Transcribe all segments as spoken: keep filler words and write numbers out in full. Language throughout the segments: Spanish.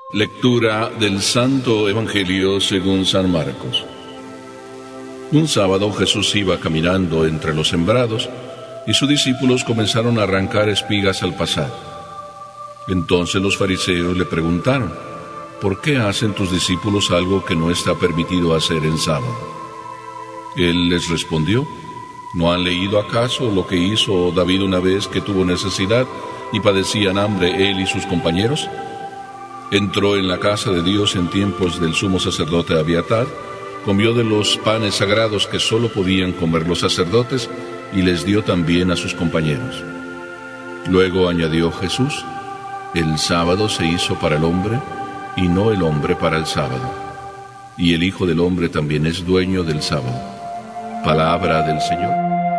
Lectura del Santo Evangelio según San Marcos. Un sábado Jesús iba caminando entre los sembrados y sus discípulos comenzaron a arrancar espigas al pasar. Entonces los fariseos le preguntaron: ¿por qué hacen tus discípulos algo que no está permitido hacer en sábado? Él les respondió: ¿no han leído acaso lo que hizo David una vez que tuvo necesidad y padecían hambre él y sus compañeros? Entró en la casa de Dios en tiempos del sumo sacerdote Abiatar, comió de los panes sagrados que solo podían comer los sacerdotes y les dio también a sus compañeros. Luego añadió Jesús: el sábado se hizo para el hombre y no el hombre para el sábado. Y el Hijo del Hombre también es dueño del sábado. Palabra del Señor.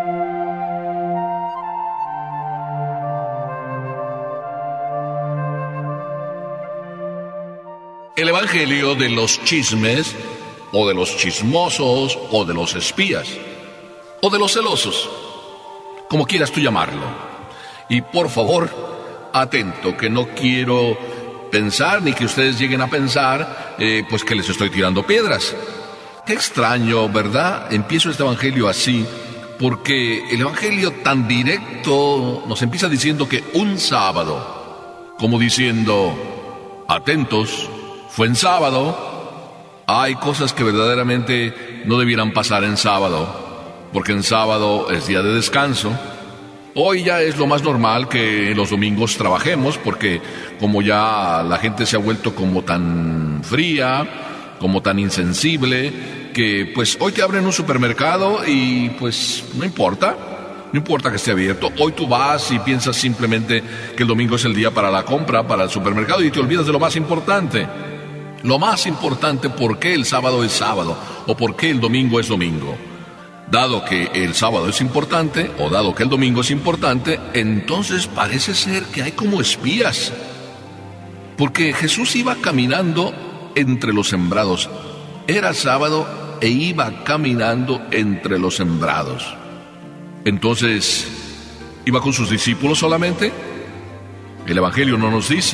El Evangelio de los chismes, o de los chismosos, o de los espías, o de los celosos, como quieras tú llamarlo. Y por favor, atento, que no quiero pensar, ni que ustedes lleguen a pensar, eh, pues que les estoy tirando piedras. Qué extraño, ¿verdad? Empiezo este Evangelio así, porque el Evangelio tan directo nos empieza diciendo que un sábado, como diciendo, atentos, fue en sábado. Hay cosas que verdaderamente no debieran pasar en sábado, porque en sábado es día de descanso. Hoy ya es lo más normal que los domingos trabajemos, porque como ya la gente se ha vuelto como tan fría, como tan insensible, que pues hoy te abren un supermercado y pues no importa, no importa que esté abierto. Hoy tú vas y piensas simplemente que el domingo es el día para la compra, para el supermercado, y te olvidas de lo más importante. Lo más importante, ¿por qué el sábado es sábado? ¿O por qué el domingo es domingo? Dado que el sábado es importante, o dado que el domingo es importante, entonces parece ser que hay como espías. Porque Jesús iba caminando entre los sembrados. Era sábado e iba caminando entre los sembrados. Entonces, ¿iba con sus discípulos solamente? El Evangelio no nos dice.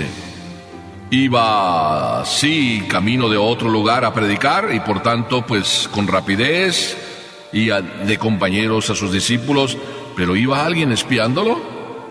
Iba, sí, camino de otro lugar a predicar, y por tanto, pues, con rapidez y a, de compañeros a sus discípulos, pero ¿iba alguien espiándolo?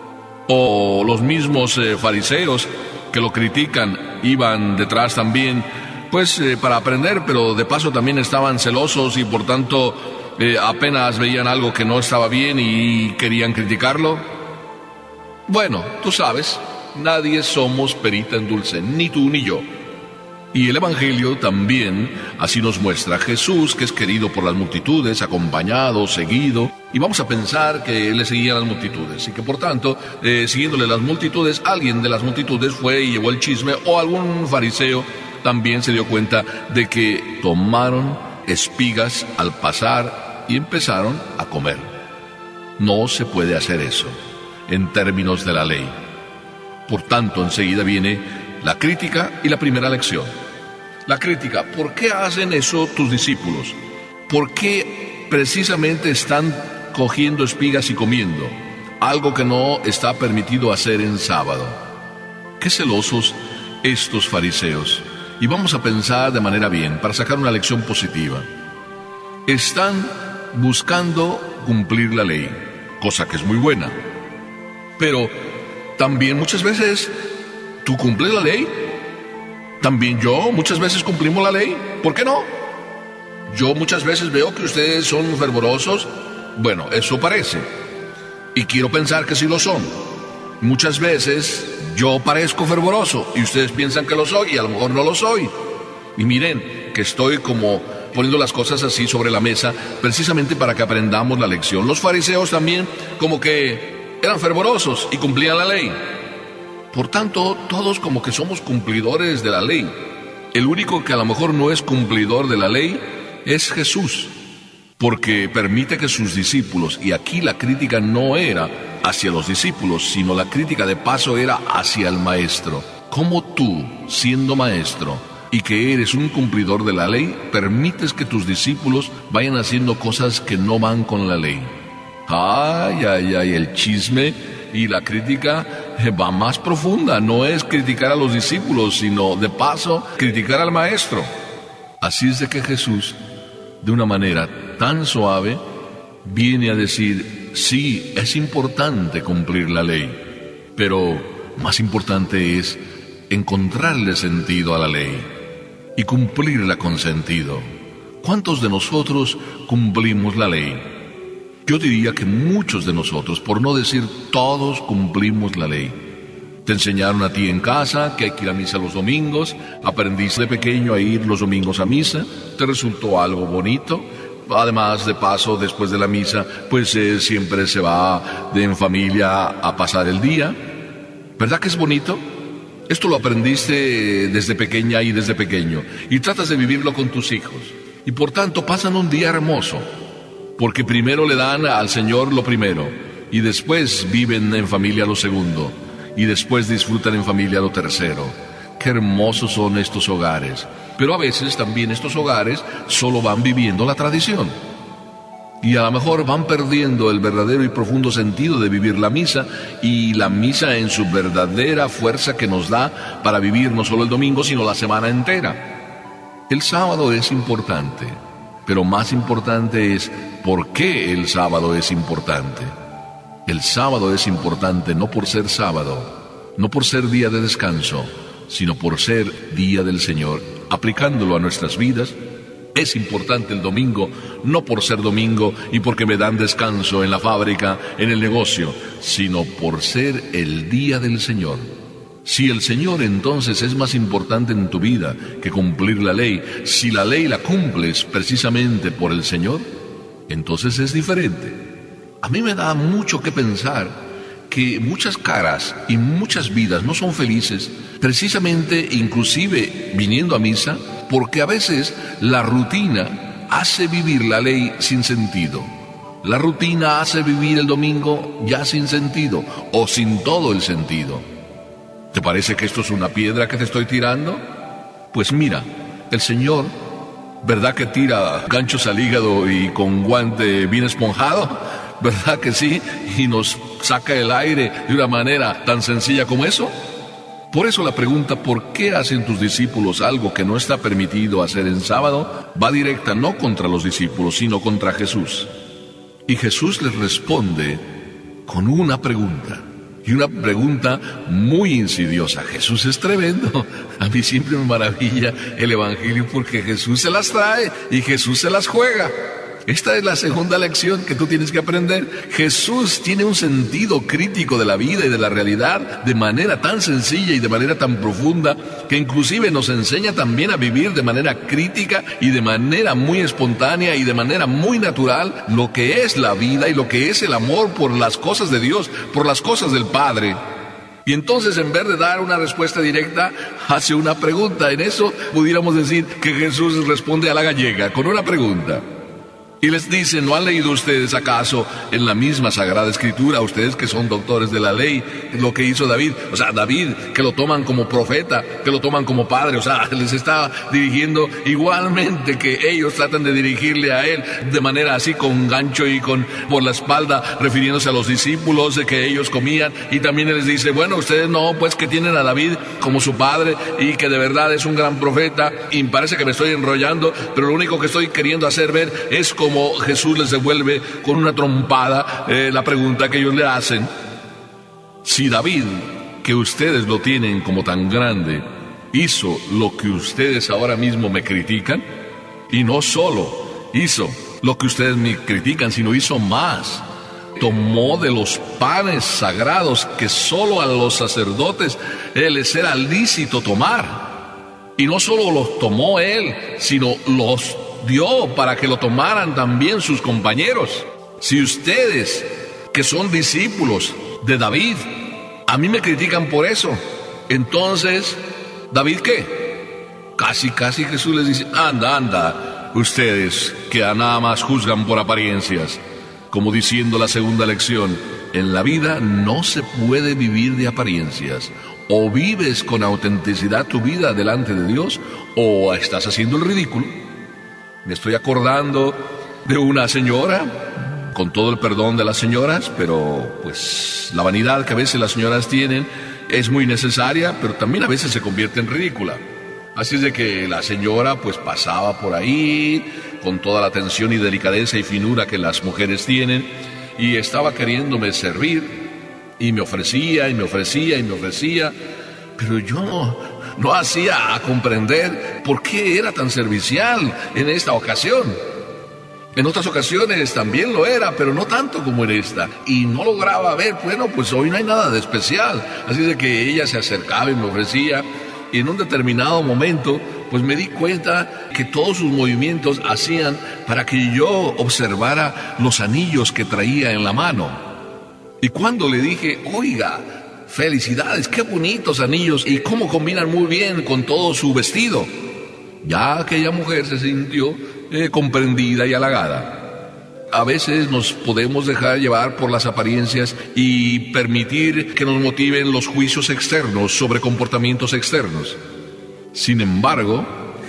¿O los mismos eh, fariseos que lo critican iban detrás también, pues, eh, para aprender, pero de paso también estaban celosos y por tanto eh, apenas veían algo que no estaba bien y querían criticarlo? Bueno, tú sabes, nadie somos perita en dulce, ni tú ni yo. Y el Evangelio también así nos muestra a Jesús, que es querido por las multitudes, acompañado, seguido, y vamos a pensar que le seguían las multitudes, y que por tanto, eh, siguiéndole las multitudes, alguien de las multitudes fue y llevó el chisme, o algún fariseo también se dio cuenta de que tomaron espigas al pasar y empezaron a comer. No se puede hacer eso en términos de la ley. Por tanto, enseguida viene la crítica y la primera lección. La crítica: ¿por qué hacen eso tus discípulos? ¿Por qué precisamente están cogiendo espigas y comiendo? Algo que no está permitido hacer en sábado. Qué celosos estos fariseos. Y vamos a pensar de manera bien, para sacar una lección positiva. Están buscando cumplir la ley, cosa que es muy buena. Pero también muchas veces tú cumples la ley. También yo muchas veces cumplimos la ley. ¿Por qué no? Yo muchas veces veo que ustedes son fervorosos. Bueno, eso parece. Y quiero pensar que sí lo son. Muchas veces yo parezco fervoroso y ustedes piensan que lo soy y a lo mejor no lo soy. Y miren que estoy como poniendo las cosas así sobre la mesa precisamente para que aprendamos la lección. Los fariseos también como que eran fervorosos y cumplían la ley. Por tanto, todos como que somos cumplidores de la ley. El único que a lo mejor no es cumplidor de la ley es Jesús, porque permite que sus discípulos, y aquí la crítica no era hacia los discípulos, sino la crítica de paso era hacia el maestro. ¿Cómo tú, siendo maestro y que eres un cumplidor de la ley, permites que tus discípulos vayan haciendo cosas que no van con la ley? Ay, ay, ay, el chisme y la crítica va más profunda. No es criticar a los discípulos, sino de paso criticar al maestro. Así es de que Jesús, de una manera tan suave, viene a decir, sí, es importante cumplir la ley, pero más importante es encontrarle sentido a la ley y cumplirla con sentido. ¿Cuántos de nosotros cumplimos la ley? Yo diría que muchos de nosotros, por no decir todos, cumplimos la ley. Te enseñaron a ti en casa que hay que ir a misa los domingos, aprendiste de pequeño a ir los domingos a misa, te resultó algo bonito. Además, de paso, después de la misa, pues eh, siempre se va de en familia a pasar el día. ¿Verdad que es bonito? Esto lo aprendiste desde pequeña y desde pequeño, y tratas de vivirlo con tus hijos. Y por tanto pasan un día hermoso, porque primero le dan al Señor lo primero, y después viven en familia lo segundo, y después disfrutan en familia lo tercero. Qué hermosos son estos hogares. Pero a veces también estos hogares solo van viviendo la tradición. Y a lo mejor van perdiendo el verdadero y profundo sentido de vivir la misa, y la misa en su verdadera fuerza que nos da para vivir no solo el domingo, sino la semana entera. El sábado es importante, pero más importante es por qué el sábado es importante. El sábado es importante no por ser sábado, no por ser día de descanso, sino por ser día del Señor. Aplicándolo a nuestras vidas, es importante el domingo, no por ser domingo y porque me dan descanso en la fábrica, en el negocio, sino por ser el día del Señor. Si el Señor entonces es más importante en tu vida que cumplir la ley, si la ley la cumples precisamente por el Señor, entonces es diferente. A mí me da mucho que pensar que muchas caras y muchas vidas no son felices, precisamente inclusive viniendo a misa, porque a veces la rutina hace vivir la ley sin sentido. La rutina hace vivir el domingo ya sin sentido, o sin todo el sentido. ¿Te parece que esto es una piedra que te estoy tirando? Pues mira, el Señor, ¿verdad que tira ganchos al hígado y con guante bien esponjado? ¿Verdad que sí? Y nos saca el aire de una manera tan sencilla como eso. Por eso la pregunta, ¿por qué hacen tus discípulos algo que no está permitido hacer en sábado? Va directa no contra los discípulos, sino contra Jesús. Y Jesús les responde con una pregunta. Y una pregunta muy insidiosa. Jesús es tremendo. A mí siempre me maravilla el Evangelio porque Jesús se las trae y Jesús se las juega. Esta es la segunda lección que tú tienes que aprender. Jesús tiene un sentido crítico de la vida y de la realidad de manera tan sencilla y de manera tan profunda que inclusive nos enseña también a vivir de manera crítica y de manera muy espontánea y de manera muy natural lo que es la vida y lo que es el amor por las cosas de Dios, por las cosas del Padre. Y entonces, en vez de dar una respuesta directa, hace una pregunta. En eso pudiéramos decir que Jesús responde a la gallega con una pregunta. Y les dice, ¿no han leído ustedes acaso en la misma Sagrada Escritura, ustedes que son doctores de la ley, lo que hizo David? O sea, David, que lo toman como profeta, que lo toman como padre, o sea, les está dirigiendo igualmente que ellos tratan de dirigirle a él de manera así con gancho y con por la espalda, refiriéndose a los discípulos de que ellos comían. Y también les dice, bueno, ustedes no, pues que tienen a David como su padre y que de verdad es un gran profeta. Y parece que me estoy enrollando, pero lo único que estoy queriendo hacer ver es cómo como Jesús les devuelve con una trompada eh, la pregunta que ellos le hacen. Si David, que ustedes lo tienen como tan grande, hizo lo que ustedes ahora mismo me critican, y no solo hizo lo que ustedes me critican, sino hizo más. Tomó de los panes sagrados que solo a los sacerdotes eh, les era lícito tomar. Y no solo los tomó él, sino los dio para que lo tomaran también sus compañeros. Si ustedes, que son discípulos de David, a mí me critican por eso, entonces, ¿David qué? Casi, casi Jesús les dice, anda, anda, ustedes que nada más juzgan por apariencias. Como diciendo la segunda lección, en la vida no se puede vivir de apariencias. O vives con autenticidad tu vida delante de Dios, o estás haciendo el ridículo. Me estoy acordando de una señora con todo el perdón de las señoras, pero pues la vanidad que a veces las señoras tienen es muy necesaria, pero también a veces se convierte en ridícula. Así es de que la señora pues pasaba por ahí con toda la atención y delicadeza y finura que las mujeres tienen, y estaba queriéndome servir, y me ofrecía, y me ofrecía, y me ofrecía, pero yo no, no hacía a comprender por qué era tan servicial en esta ocasión. En otras ocasiones también lo era, pero no tanto como en esta. Y no lograba ver, bueno, pues hoy no hay nada de especial. Así de que ella se acercaba y me ofrecía. Y en un determinado momento, pues me di cuenta que todos sus movimientos hacían para que yo observara los anillos que traía en la mano. Y cuando le dije, oiga, felicidades, qué bonitos anillos y cómo combinan muy bien con todo su vestido, ya aquella mujer se sintió eh, comprendida y halagada. A veces nos podemos dejar llevar por las apariencias y permitir que nos motiven los juicios externos sobre comportamientos externos. Sin embargo,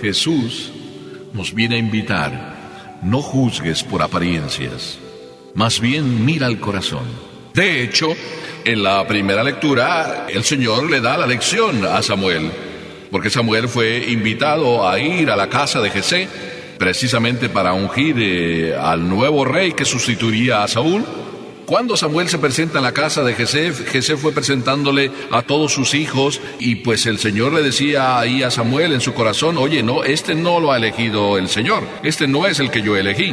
Jesús nos viene a invitar: no juzgues por apariencias, más bien mira al corazón. De hecho, en la primera lectura, el Señor le da la lección a Samuel, porque Samuel fue invitado a ir a la casa de Jesé, precisamente para ungir eh, al nuevo rey que sustituiría a Saúl. Cuando Samuel se presenta en la casa de Jesé, Jesé fue presentándole a todos sus hijos, y pues el Señor le decía ahí a Samuel en su corazón: oye, no, este no lo ha elegido el Señor, este no es el que yo elegí.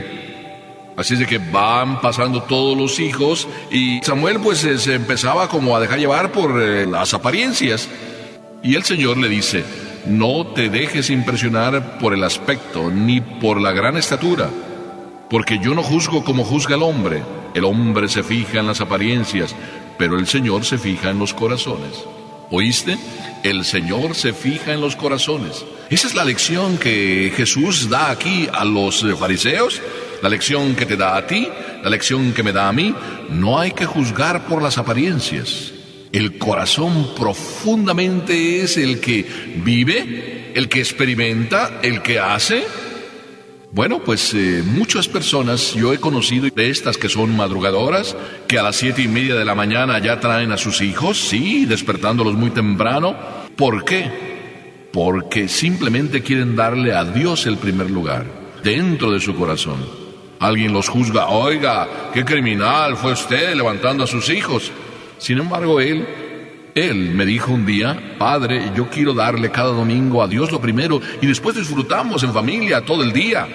Así es de que van pasando todos los hijos, y Samuel pues eh, se empezaba como a dejar llevar por eh, las apariencias. Y el Señor le dice: no te dejes impresionar por el aspecto ni por la gran estatura, porque yo no juzgo como juzga el hombre. El hombre se fija en las apariencias, pero el Señor se fija en los corazones. ¿Oíste? El Señor se fija en los corazones. Esa es la lección que Jesús da aquí a los fariseos, la lección que te da a ti, la lección que me da a mí. No hay que juzgar por las apariencias. El corazón profundamente es el que vive, el que experimenta, el que hace. Bueno, pues eh, muchas personas yo he conocido de estas que son madrugadoras, que a las siete y media de la mañana ya traen a sus hijos, sí, despertándolos muy temprano. ¿Por qué? Porque simplemente quieren darle a Dios el primer lugar, dentro de su corazón. Alguien los juzga: oiga, qué criminal fue usted levantando a sus hijos. Sin embargo, él, él me dijo un día: padre, yo quiero darle cada domingo a Dios lo primero, y después disfrutamos en familia todo el día.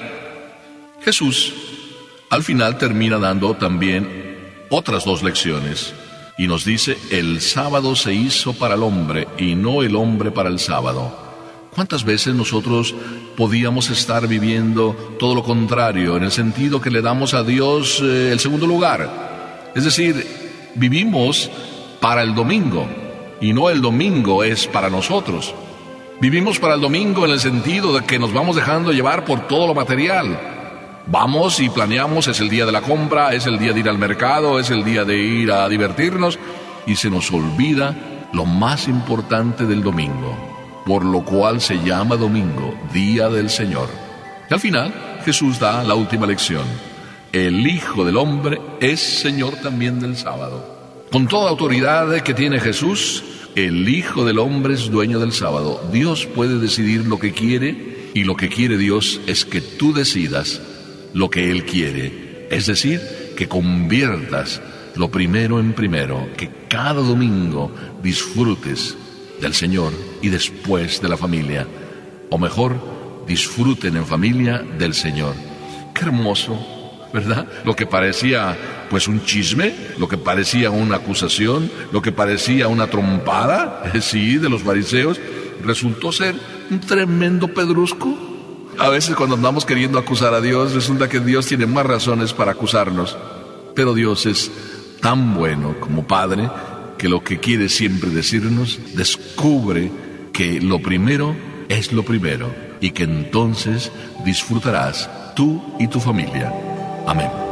Jesús, al final, termina dando también otras dos lecciones, y nos dice: el sábado se hizo para el hombre, y no el hombre para el sábado. ¿Cuántas veces nosotros podíamos estar viviendo todo lo contrario, en el sentido que le damos a Dios eh, el segundo lugar? Es decir, vivimos para el domingo, y no el domingo es para nosotros. Vivimos para el domingo en el sentido de que nos vamos dejando llevar por todo lo material. Vamos y planeamos, es el día de la compra, es el día de ir al mercado, es el día de ir a divertirnos, y se nos olvida lo más importante del domingo, por lo cual se llama domingo, día del Señor. Y al final, Jesús da la última lección: el Hijo del Hombre es Señor también del sábado. Con toda autoridad que tiene Jesús, el Hijo del Hombre es dueño del sábado. Dios puede decidir lo que quiere, y lo que quiere Dios es que tú decidas lo que Él quiere. Es decir, que conviertas lo primero en primero, que cada domingo disfrutes del Señor y después de la familia. O mejor, disfruten en familia del Señor. Qué hermoso, ¿verdad? Lo que parecía pues un chisme, lo que parecía una acusación, lo que parecía una trompada, sí, de los fariseos, resultó ser un tremendo pedrusco. A veces cuando andamos queriendo acusar a Dios, resulta que Dios tiene más razones para acusarnos. Pero Dios es tan bueno como Padre, que lo que quiere siempre decirnos: descubre que lo primero es lo primero, y que entonces disfrutarás tú y tu familia. Amén.